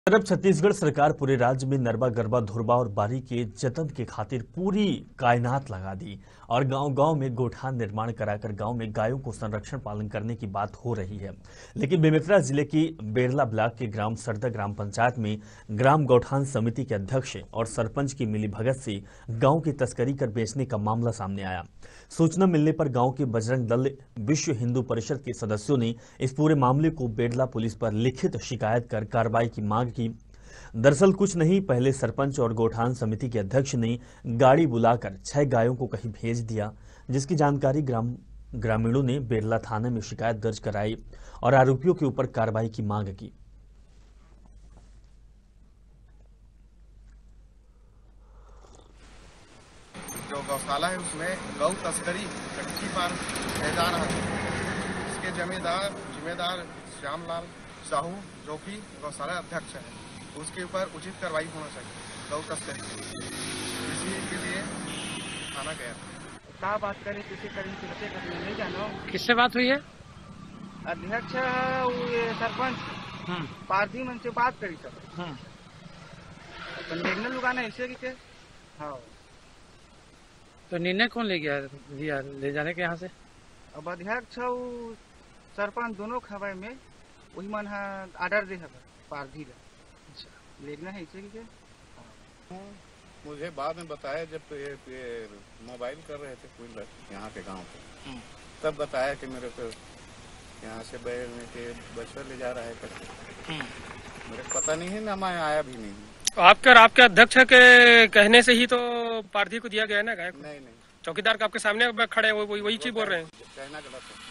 तरफ छत्तीसगढ़ सरकार पूरे राज्य में नरवा गरबा धुरबा और बारी के जतन के खातिर पूरी कायनात लगा दी और गांव-गांव में गोठान निर्माण कराकर गांव में गायों को संरक्षण पालन करने की बात हो रही है। लेकिन बेमेतरा जिले की बेरला ब्लॉक के ग्राम सरदा ग्राम पंचायत में ग्राम गौठान समिति के अध्यक्ष और सरपंच की मिलीभगत से गाँव की तस्करी कर बेचने का मामला सामने आया। सूचना मिलने पर गांव के बजरंग दल विश्व हिंदू परिषद के सदस्यों ने इस पूरे मामले को बेरला पुलिस पर लिखित शिकायत कर कार्रवाई की मांग की। दरअसल कुछ नहीं पहले सरपंच और गौठान समिति के अध्यक्ष ने गाड़ी बुलाकर 6 गायों को कहीं भेज दिया, जिसकी जानकारी ग्रामीणों ने बेरला थाने में शिकायत दर्ज कराई और आरोपियों के ऊपर कार्रवाई की मांग की। जो गौशाला है उसमें गौ तस्करी कच्ची पार जा रहा है। इसके जिम्मेदार श्यामलाल साहू जो कि गौशाला अध्यक्ष है, उसके ऊपर उचित कार्रवाई होना चाहिए। गौ तस्करी इसी के लिए थाना गया। क्या बात करें किसी नहीं जानो। किससे बात हुई है? अध्यक्ष ये सरपंच पारधी मन से बात करी सब तो निर्णय लुगाना ऐसे की हाँ। तो निर्णय कौन ले गया दिया ले जाने के यहाँ से? अब अध्यक्ष सरपंच दोनों खबर में वही मन आर्डर दे पारधी लेना है इसे की मुझे बाद में बताया जब ये मोबाइल कर रहे थे कोई यहाँ के गांव पे, तब बताया कि मेरे को यहाँ से बैठने के बच्चा ले जा रहा है करके। मेरे को पता नहीं है ना, मैं आया भी नहीं। आपके अध्यक्ष के कहने से ही तो पारधी को दिया गया है ना गाय को? नहीं चौकीदार का आपके सामने खड़े हैं वही चीज बोल रहे हैं। कहना गलत है।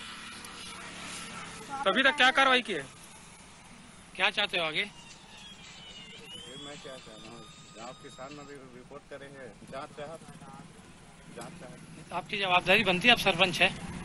तो अभी तक क्या कार्रवाई की है? क्या चाहते हो आगे? मैं क्या चाहता हूँ, गाँव किसान ने भी रिपोर्ट करे हैं, जाँच चाहत। आपकी जवाबदारी बनती है, आप सरपंच है।